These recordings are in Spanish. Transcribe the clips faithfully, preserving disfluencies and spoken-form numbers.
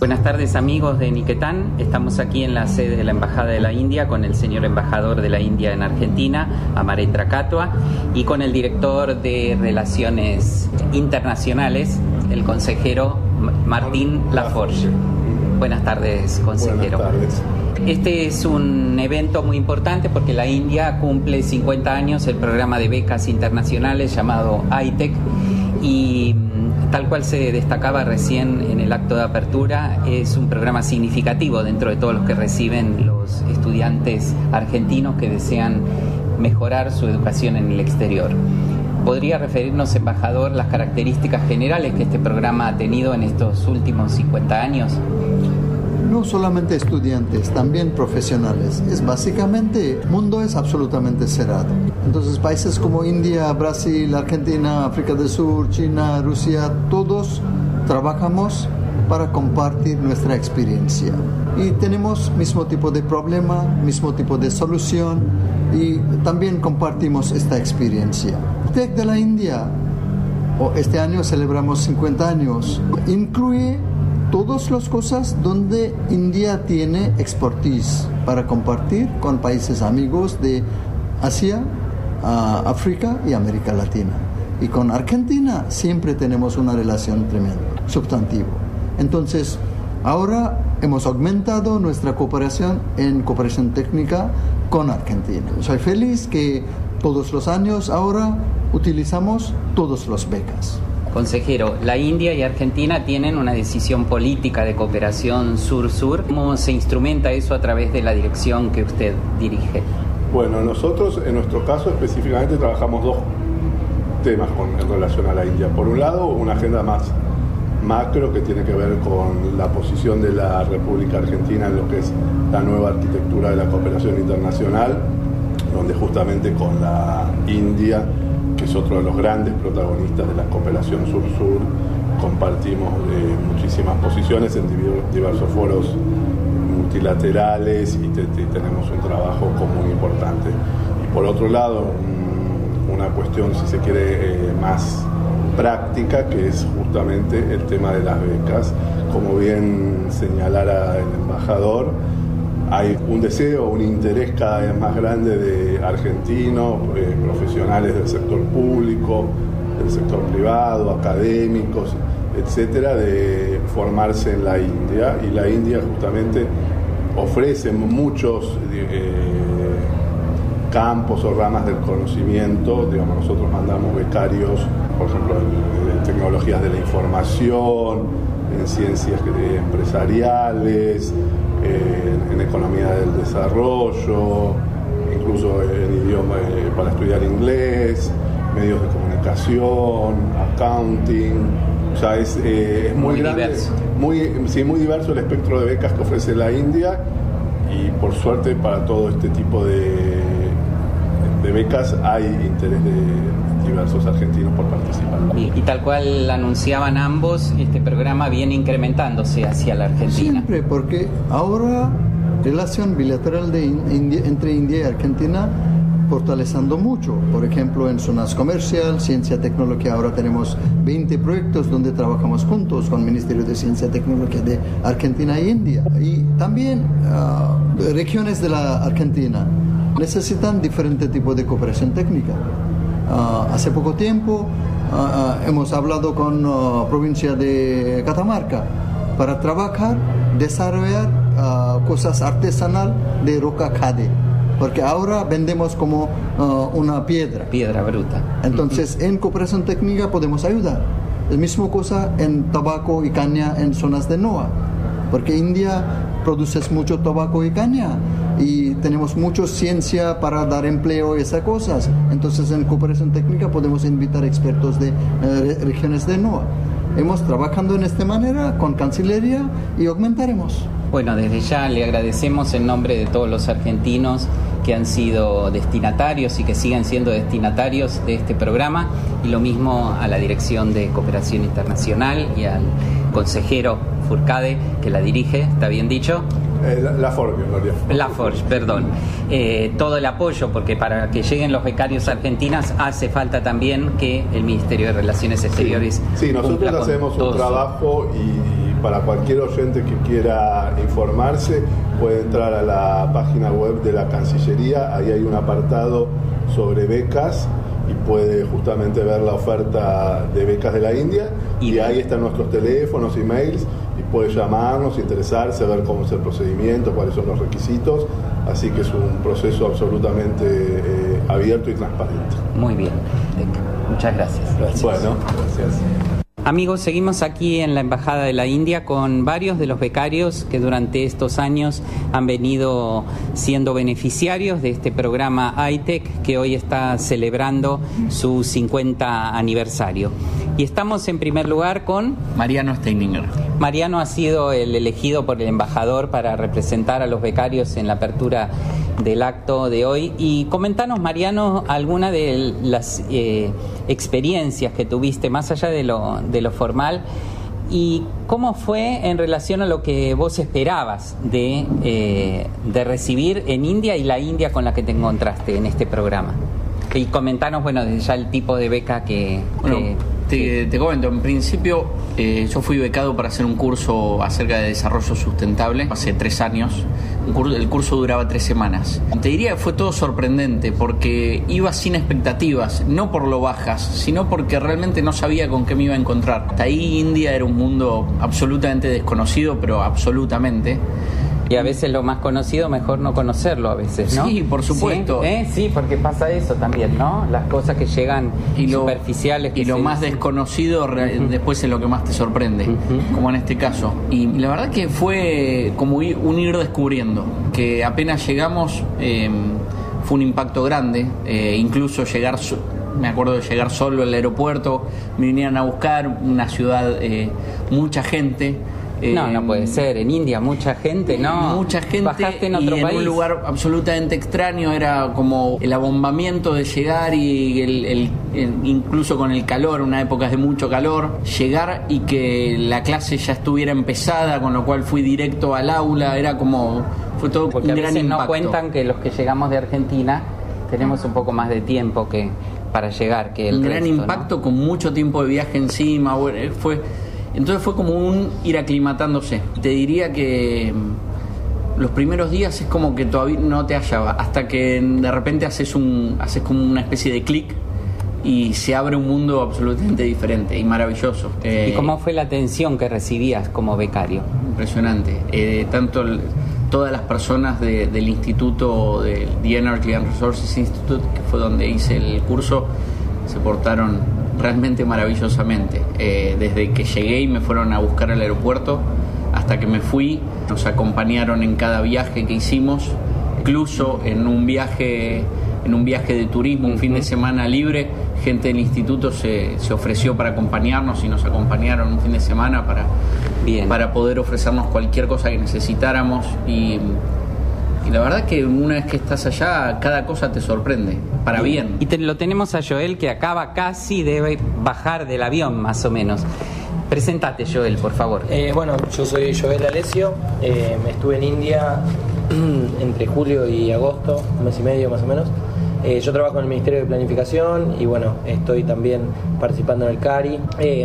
Buenas tardes, amigos de Niquetán. Estamos aquí en la sede de la Embajada de la India con el señor embajador de la India en Argentina, Amarendra Katwa, y con el director de Relaciones Internacionales, el consejero Martín Laforge. Buenas tardes, consejero. Buenas tardes. Este es un evento muy importante porque la India cumple cincuenta años el programa de becas internacionales llamado I T E C, y tal cual se destacaba recién en el acto de apertura, es un programa significativo dentro de todos los que reciben los estudiantes argentinos que desean mejorar su educación en el exterior. ¿Podría referirnos, embajador, las características generales que este programa ha tenido en estos últimos cincuenta años? No solamente estudiantes, también profesionales. Es básicamente, el mundo es absolutamente cerrado. Entonces países como India, Brasil, Argentina, África del Sur, China, Rusia, todos trabajamos para compartir nuestra experiencia. Y tenemos mismo tipo de problema, mismo tipo de solución, y también compartimos esta experiencia. El T E C de la India, este año celebramos cincuenta años, incluye todas las cosas donde India tiene expertise para compartir con países amigos de Asia, uh, África y América Latina. Y con Argentina siempre tenemos una relación tremenda, sustantivo. Entonces, ahora hemos aumentado nuestra cooperación en cooperación técnica con Argentina. Soy feliz que todos los años ahora utilizamos todas las becas. Consejero, la India y Argentina tienen una decisión política de cooperación sur-sur. ¿Cómo se instrumenta eso a través de la dirección que usted dirige? Bueno, nosotros en nuestro caso específicamente trabajamos dos temas con, en relación a la India. Por un lado, una agenda más macro que tiene que ver con la posición de la República Argentina en lo que es la nueva arquitectura de la cooperación internacional, donde justamente con la India, que es otro de los grandes protagonistas de la cooperación sur-sur, compartimos eh, muchísimas posiciones en diversos foros multilaterales y te, te, tenemos un trabajo común importante. Y por otro lado, un, una cuestión, si se quiere, eh, más práctica, que es justamente el tema de las becas. Como bien señalara el embajador, hay un deseo, un interés cada vez más grande de argentinos, eh, profesionales del sector público, del sector privado, académicos, etcétera, de formarse en la India. Y la India justamente ofrece muchos eh, campos o ramas del conocimiento. Digamos, nosotros mandamos becarios, por ejemplo, en, en tecnologías de la información, en ciencias empresariales, En, en economía del desarrollo, incluso en idioma eh, para estudiar inglés, medios de comunicación, accounting. O sea, es, eh, es muy, muy grande, diverso. Muy, sí, muy diverso el espectro de becas que ofrece la India, y por suerte para todo este tipo de, de becas hay interés de diversos argentinos por participar. Y, y tal cual anunciaban ambos, este programa viene incrementándose hacia la Argentina. Siempre, porque ahora relación bilateral de India, entre India y Argentina fortaleciendo mucho. Por ejemplo, en zonas comercial, ciencia, tecnología, ahora tenemos veinte proyectos donde trabajamos juntos con el Ministerio de Ciencia y Tecnología de Argentina e India. Y también uh, regiones de la Argentina necesitan diferente tipo de cooperación técnica. Uh, hace poco tiempo uh, uh, hemos hablado con la uh, provincia de Catamarca para trabajar, desarrollar uh, cosas artesanales de roca jade, porque ahora vendemos como uh, una piedra. Piedra bruta. Entonces, en cooperación técnica podemos ayudar. La misma cosa en tabaco y caña en zonas de NOA, porque India produce mucho tabaco y caña y tenemos mucha ciencia para dar empleo y esas cosas. Entonces, en cooperación técnica podemos invitar expertos de eh, regiones de NOA. Hemos trabajando en esta manera con Cancillería y aumentaremos. Bueno, desde ya le agradecemos en nombre de todos los argentinos que han sido destinatarios y que siguen siendo destinatarios de este programa, y lo mismo a la Dirección de Cooperación Internacional y al consejero Furcade, que la dirige, ¿está bien dicho? Eh, la, Laforge, Gloria. Laforge, perdón. Eh, todo el apoyo, porque para que lleguen los becarios argentinos hace falta también que el Ministerio de Relaciones Exteriores... Sí, sí, nosotros hacemos un trabajo y para cualquier oyente que quiera informarse, puede entrar a la página web de la Cancillería, ahí hay un apartado sobre becas y puede justamente ver la oferta de becas de la India, y ahí están nuestros teléfonos, emails, y puede llamarnos, interesarse, ver cómo es el procedimiento, cuáles son los requisitos, así que es un proceso absolutamente eh, abierto y transparente. Muy bien, muchas gracias. Gracias. Bueno, gracias. Amigos, seguimos aquí en la Embajada de la India con varios de los becarios que durante estos años han venido siendo beneficiarios de este programa I T E C, que hoy está celebrando su cincuenta aniversario. Y estamos en primer lugar con Mariano Steininger. Mariano ha sido el elegido por el embajador para representar a los becarios en la apertura del acto de hoy. Y comentanos, Mariano, alguna de las eh, experiencias que tuviste más allá de lo, de lo formal, y cómo fue en relación a lo que vos esperabas de, eh, de recibir en India y la India con la que te encontraste en este programa. Y comentanos, bueno, desde ya el tipo de beca que... Bueno, que te, te comento, en principio eh, yo fui becado para hacer un curso acerca de desarrollo sustentable hace tres años. Un curso, el curso duraba tres semanas. Te diría que fue todo sorprendente porque iba sin expectativas, no por lo bajas, sino porque realmente no sabía con qué me iba a encontrar. Hasta ahí India era un mundo absolutamente desconocido, pero absolutamente. Y a veces lo más conocido, mejor no conocerlo a veces, ¿no? Sí, por supuesto. Sí, ¿eh? Sí, porque pasa eso también, ¿no? Las cosas que llegan y lo, superficiales. Que y lo más dicen. desconocido uh-huh. después es lo que más te sorprende, uh-huh. como en este caso. Y la verdad que fue como ir, un ir descubriendo, que apenas llegamos eh, fue un impacto grande, eh, incluso llegar... Me acuerdo de llegar solo al aeropuerto, me vinieron a buscar, una ciudad, eh, mucha gente. No, no puede ser. En India mucha gente, ¿no? Mucha gente. Bajaste en otro y país. En un lugar absolutamente extraño. Era como el abombamiento de llegar y el, el, el, incluso con el calor, una época de mucho calor, llegar y que la clase ya estuviera empezada, con lo cual fui directo al aula. Era como... Fue todo Porque un a gran veces impacto. No cuentan que los que llegamos de Argentina tenemos un poco más de tiempo que para llegar que el Un resto, gran impacto, ¿no? Con mucho tiempo de viaje encima. Bueno, fue... Entonces fue como un ir aclimatándose. Te diría que los primeros días es como que todavía no te hallaba, hasta que de repente haces un haces como una especie de clic y se abre un mundo absolutamente diferente y maravilloso. Eh, ¿Y cómo fue la atención que recibías como becario? Impresionante. Eh, tanto el, todas las personas de, del instituto, del The Energy and Resources Institute, que fue donde hice el curso, se portaron realmente maravillosamente. Eh, desde que llegué y me fueron a buscar al aeropuerto hasta que me fui, nos acompañaron en cada viaje que hicimos, incluso en un viaje en un viaje de turismo, un fin de semana libre, gente del instituto se, se ofreció para acompañarnos y nos acompañaron un fin de semana para, Bien. para poder ofrecernos cualquier cosa que necesitáramos. Y Y la verdad que una vez que estás allá, cada cosa te sorprende, para bien. Y te, lo tenemos a Joel, que acaba casi de bajar del avión, más o menos. Presentate, Joel, por favor. Eh, bueno, yo soy Joel Alessio, eh, estuve en India entre julio y agosto, un mes y medio más o menos. Eh, yo trabajo en el Ministerio de Planificación y bueno, estoy también participando en el CARI. Eh,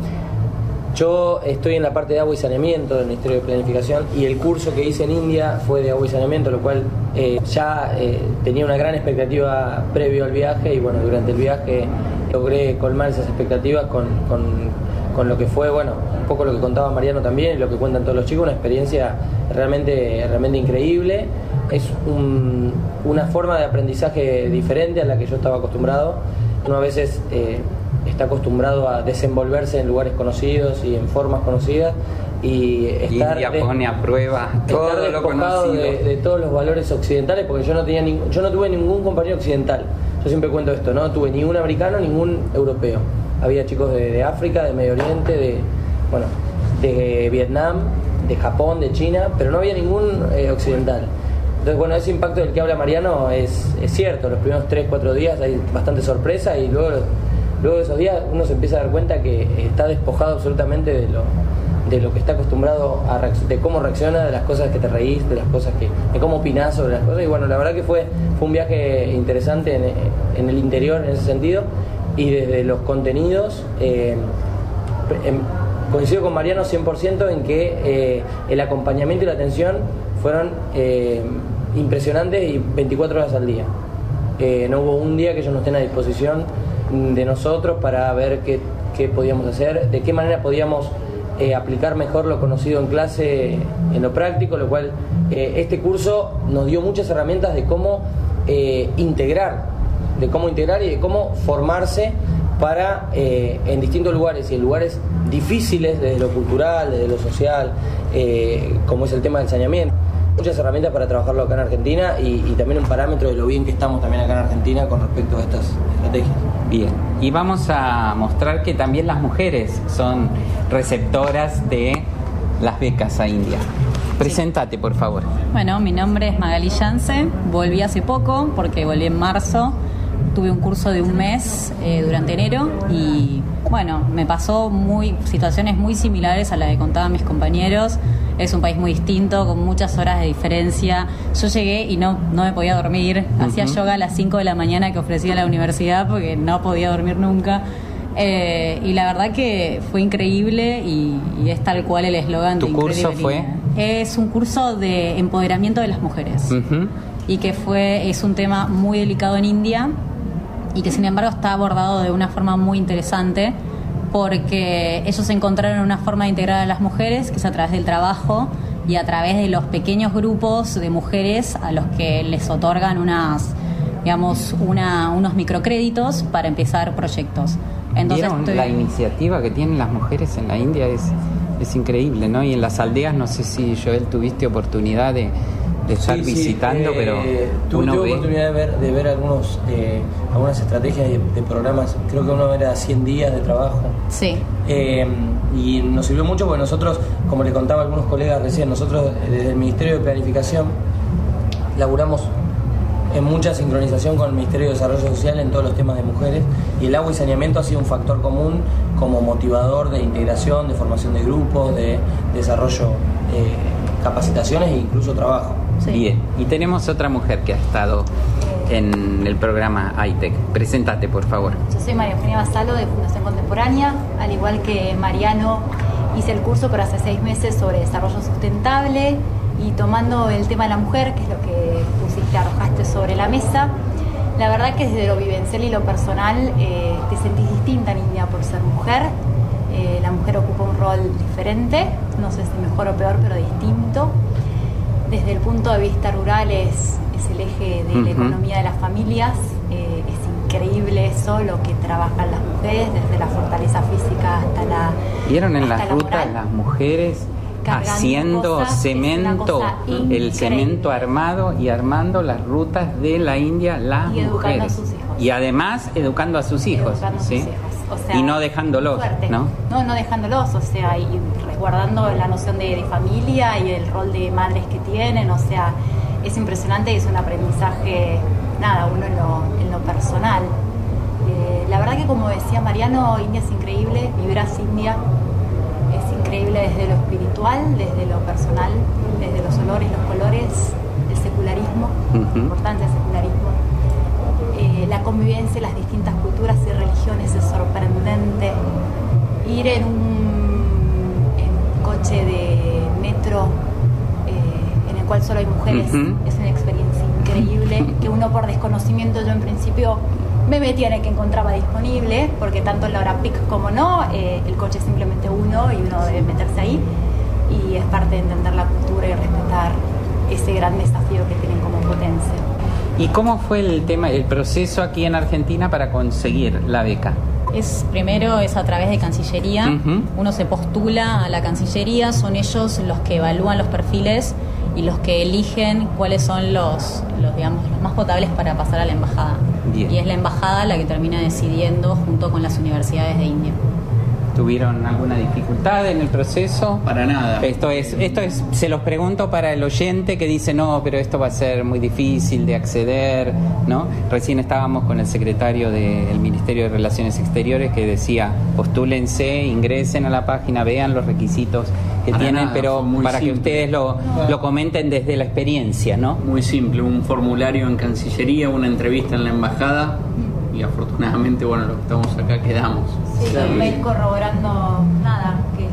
Yo estoy en la parte de agua y saneamiento del Ministerio de Planificación y el curso que hice en India fue de agua y saneamiento, lo cual eh, ya eh, tenía una gran expectativa previo al viaje y bueno, durante el viaje logré colmar esas expectativas con, con, con lo que fue, bueno, un poco lo que contaba Mariano también y lo que cuentan todos los chicos, una experiencia realmente, realmente increíble. Es un, una forma de aprendizaje diferente a la que yo estaba acostumbrado. Uno a veces... Eh, está acostumbrado a desenvolverse en lugares conocidos y en formas conocidas y estar India pone a prueba todo lo conocido de, de todos los valores occidentales, porque yo no tenía ni, yo no tuve ningún compañero occidental. Yo siempre cuento esto, no tuve ningún americano, ningún europeo. Había chicos de, de África, de Medio Oriente, de bueno, de Vietnam, de Japón, de China, pero no había ningún eh, occidental. Entonces, bueno, ese impacto del que habla Mariano es, es cierto. Los primeros tres, cuatro días hay bastante sorpresa y luego Luego de esos días uno se empieza a dar cuenta que está despojado absolutamente de lo, de lo que está acostumbrado a reacc- de cómo reacciona, de las cosas que te reís, de las cosas que, de cómo opinás sobre las cosas. Y bueno, la verdad que fue, fue un viaje interesante en, en el interior en ese sentido. Y desde los contenidos, eh, em, coincido con Mariano cien por ciento en que eh, el acompañamiento y la atención fueron eh, impresionantes y veinticuatro horas al día. Eh, no hubo un día que ellos no estén a disposición de nosotros para ver qué, qué podíamos hacer, de qué manera podíamos eh, aplicar mejor lo conocido en clase en lo práctico, lo cual eh, este curso nos dio muchas herramientas de cómo eh, integrar, de cómo integrar y de cómo formarse para eh, en distintos lugares y en lugares difíciles desde lo cultural, desde lo social, eh, como es el tema del saneamiento. Muchas herramientas para trabajarlo acá en Argentina y, y también un parámetro de lo bien que estamos también acá en Argentina con respecto a estas estrategias. Bien, y vamos a mostrar que también las mujeres son receptoras de las becas a India. Preséntate, por favor. Bueno, mi nombre es Magali Yance, volví hace poco porque volví en marzo, tuve un curso de un mes eh, durante enero y bueno, me pasó muy situaciones muy similares a las que contaban mis compañeros. Es un país muy distinto, con muchas horas de diferencia. Yo llegué y no, no me podía dormir. Uh-huh. Hacía yoga a las cinco de la mañana que ofrecía la universidad porque no podía dormir nunca. Eh, y la verdad que fue increíble y, y es tal cual el eslogan. ¿Tu curso fue? Es un curso de empoderamiento de las mujeres. Uh-huh. Y que fue es un tema muy delicado en India y que sin embargo está abordado de una forma muy interesante, porque ellos encontraron una forma de integrar a las mujeres, que es a través del trabajo y a través de los pequeños grupos de mujeres a los que les otorgan unas, digamos, una, unos microcréditos para empezar proyectos. Entonces, ¿vieron estoy... la iniciativa que tienen las mujeres en la India? Es, es increíble, ¿no? Y en las aldeas, no sé si, Joel, tuviste oportunidad de, de estar sí, sí, eh, pero tuve, uno tuve ve... oportunidad de ver, de ver algunos, eh, algunas estrategias de, de programas. Creo que uno era cien días de trabajo. Sí. Eh, y nos sirvió mucho porque nosotros, como le contaba a algunos colegas recién, nosotros desde el Ministerio de Planificación laburamos en mucha sincronización con el Ministerio de Desarrollo Social en todos los temas de mujeres, y el agua y saneamiento ha sido un factor común como motivador de integración, de formación de grupos, de desarrollo, eh, capacitaciones e incluso trabajo. Sí. Bien, y tenemos otra mujer que ha estado en el programa I-Tech. Preséntate, por favor. Yo soy María Eugenia Basalo, de Fundación Contemporánea. Al igual que Mariano, hice el curso pero hace seis meses sobre desarrollo sustentable, y tomando el tema de la mujer, que es lo que pusiste, arrojaste sobre la mesa, la verdad que desde lo vivencial y lo personal eh, te sentís distinta en India por ser mujer. Eh, la mujer ocupa un rol diferente, no sé si mejor o peor, pero distinto. Desde el punto de vista rural es, es el eje de uh-huh. la economía de las familias. Eh, es increíble eso, lo que trabajan las mujeres, desde la fortaleza física hasta la ¿Vieron en hasta las la rutas moral? Las mujeres Cargando haciendo cosas, cemento, el cemento armado y armando las rutas de la India, las y educando mujeres. a sus hijos. Y además educando a sus hijos, Educando a ¿sí? sus hijos. O sea, y no dejándolos, fuerte. ¿no? No, no dejándolos, o sea, y resguardando la noción de, de familia y el rol de madres que tienen, o sea, es impresionante y es un aprendizaje, nada, uno en lo, en lo personal. Eh, la verdad que, como decía Mariano, India es increíble, vibras India, es increíble desde lo espiritual, desde lo personal, desde los olores, los colores, el secularismo, uh-huh. importante el secularismo. Eh, la convivencia de las distintas culturas y religiones es sorprendente. Ir en un, en un coche de metro eh, en el cual solo hay mujeres uh-huh. es una experiencia increíble, que uno por desconocimiento, yo en principio me metía en el que encontraba disponible, porque tanto en la hora pic como no, eh, el coche es simplemente uno y uno debe meterse ahí, y es parte de entender la cultura y respetar ese gran desafío que tienen como potencia. ¿Y cómo fue el tema, el proceso aquí en Argentina para conseguir la beca? Es primero es a través de Cancillería. Uh-huh. Uno se postula a la Cancillería, son ellos los que evalúan los perfiles y los que eligen cuáles son los, los digamos, los más potables para pasar a la embajada. Bien. Y es la embajada la que termina decidiendo junto con las universidades de India. ¿Tuvieron alguna dificultad en el proceso? Para nada. Esto es, esto es, se los pregunto para el oyente que dice, no, pero esto va a ser muy difícil de acceder, ¿no? Recién estábamos con el secretario del Ministerio de Relaciones Exteriores que decía, postúlense, ingresen a la página, vean los requisitos que para tienen, nada, pero para simple. que ustedes lo, lo comenten desde la experiencia, ¿no? Muy simple, un formulario en Cancillería, una entrevista en la embajada, y afortunadamente, bueno, los que estamos acá quedamos. Sí, un mail corroborando nada, que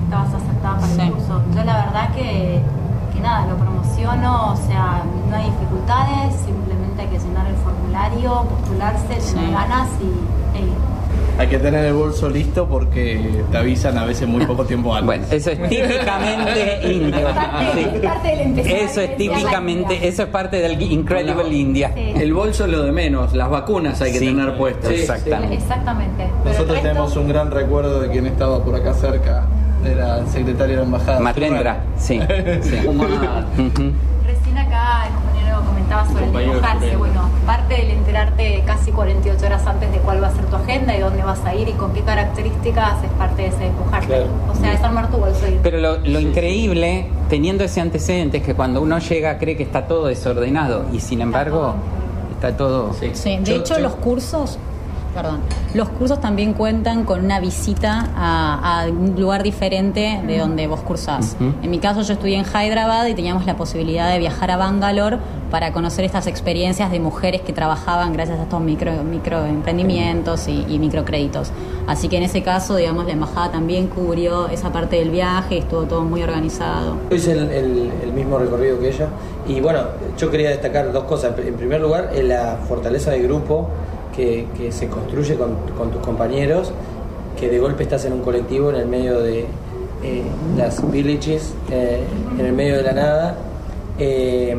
estabas aceptada para Sí. el curso. Yo la verdad que, que nada, lo promociono, o sea, no hay dificultades, simplemente hay que llenar el formulario, postularse, tener Sí. ganas y e ir. Hay que tener el bolso listo porque te avisan a veces muy poco tiempo antes. Bueno, eso es típicamente indio. Parte, Sí. parte del empezar. Eso es típicamente, eso es parte del Incredible Bueno, India. Sí. El bolso es lo de menos, las vacunas hay que Sí, tener puestas. exactamente. Exactamente. Pero el Nosotros resto- tenemos un gran recuerdo de quien estaba por acá cerca, era el secretario de la embajada. Matrendra, sí. sí. Fumada. Ujú. Recién acá el compañero comentaba sobre el Compañero despojarse. Fidel. Bueno, parte del enterarte casi cuarenta y ocho horas antes de cuál va a ser tu agenda y dónde vas a ir y con qué características es parte de ese despojarte. Claro. O sea, es armar tu bolso y ir. Pero lo, lo increíble, teniendo ese antecedente, es que cuando uno llega cree que está todo desordenado y sin embargo está todo... Sí. Sí, de Yo- hecho yo- los cursos, perdón, los cursos también cuentan con una visita a, a un lugar diferente de donde vos cursás. Ujú. En mi caso yo estudié en Hyderabad y teníamos la posibilidad de viajar a Bangalore para conocer estas experiencias de mujeres que trabajaban gracias a estos micro, microemprendimientos y, y microcréditos. Así que en ese caso, digamos, la embajada también cubrió esa parte del viaje y estuvo todo muy organizado. Yo hice el, el- el mismo recorrido que ella y bueno, yo quería destacar dos cosas. En primer lugar, eh, la fortaleza de grupo que, que se construye con, con tus compañeros, que de golpe estás en un colectivo en el medio de eh, las villages, eh, en el medio de la nada, eh,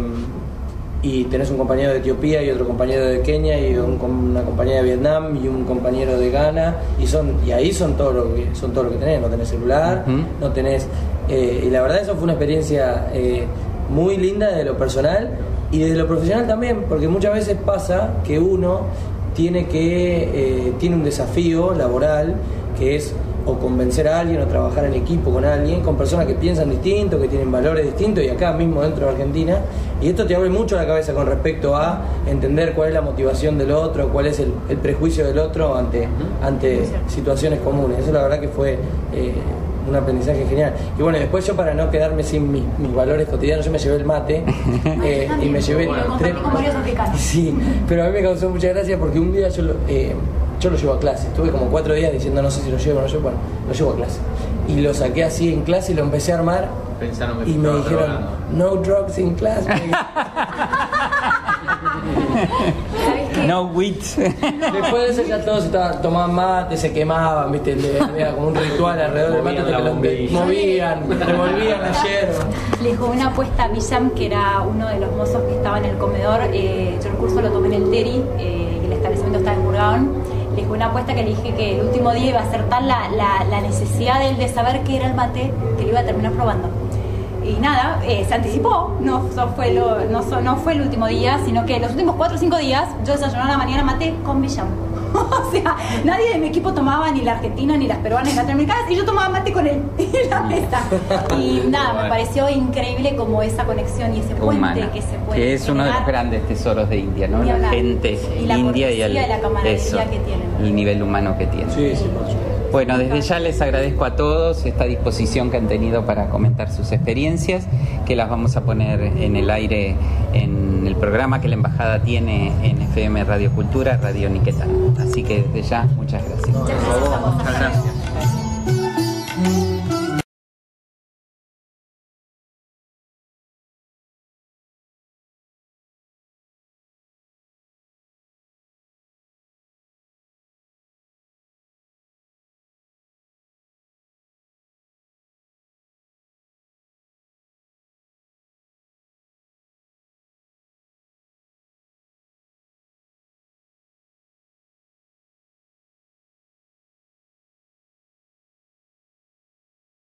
y tenés un compañero de Etiopía y otro compañero de Kenia y un, una compañera de Vietnam y un compañero de Ghana y son y ahí son todo lo que son todo lo que tenés, no tenés celular, Ujú. no tenés eh, y la verdad eso fue una experiencia eh, muy linda desde lo personal y desde lo profesional también, porque muchas veces pasa que uno tiene que eh, tiene un desafío laboral que es o convencer a alguien o trabajar en equipo con alguien, con personas que piensan distinto, que tienen valores distintos y acá mismo dentro de Argentina, y esto te abre mucho la cabeza con respecto a entender cuál es la motivación del otro, cuál es el, el prejuicio del otro ante, ante situaciones comunes. Eso la verdad que fue eh, un aprendizaje genial. Y bueno, después yo para no quedarme sin mis, mis valores cotidianos, yo me llevé el mate eh, y me llevé Lo compartí tres... con varios africanos. Sí, pero a mí me causó mucha gracia porque un día yo lo, eh, yo lo llevo a clase. Estuve como cuatro días diciendo no sé si lo llevo o no llevo. Bueno, lo llevo a clase. Y lo saqué así en clase y lo empecé a armar. Pensaron que Y me estaba dijeron, drogando. no drugs in class. me dijeron. ¿Sabés qué? No wit. Después de eso ya todos estaban, tomaban mate, se quemaban, ¿viste? Le- Había como un ritual alrededor del mate Movían que la lo bombilla. movían, revolvían la yerba. Le jugué una apuesta a Villam, que era uno de los mozos que estaba en el comedor. Eh, yo el curso lo tomé en el Teri, eh, y el establecimiento está en Burgaón. Le jugué una apuesta que le dije que el último día iba a ser tal la, la, la necesidad de él de saber qué era el mate que lo iba a terminar probando. Y nada, eh, se anticipó, no, so fue lo, no, so- no fue el último día, sino que los últimos cuatro o cinco días yo desayunaba a la mañana mate con Villam. O sea, nadie de mi equipo tomaba ni la argentina, ni las peruanas, ni las latinoamericanas, y yo tomaba mate con él en la mesa. Y nada, me pareció increíble como esa conexión y ese puente Humana, que se puede que es uno de los generar. grandes tesoros de India, ¿no? Ni La hablar. gente Y la india y el, cortesía y la camaradería eso, que tienen. el nivel humano que tiene. Sí, sí, por supuesto. Bueno, desde ya les agradezco a todos esta disposición que han tenido para comentar sus experiencias, que las vamos a poner en el aire en el programa que la Embajada tiene en F M Radio Cultura, Radio Niquetán. Así que desde ya, muchas gracias. Muchas gracias a vos. Muchas gracias.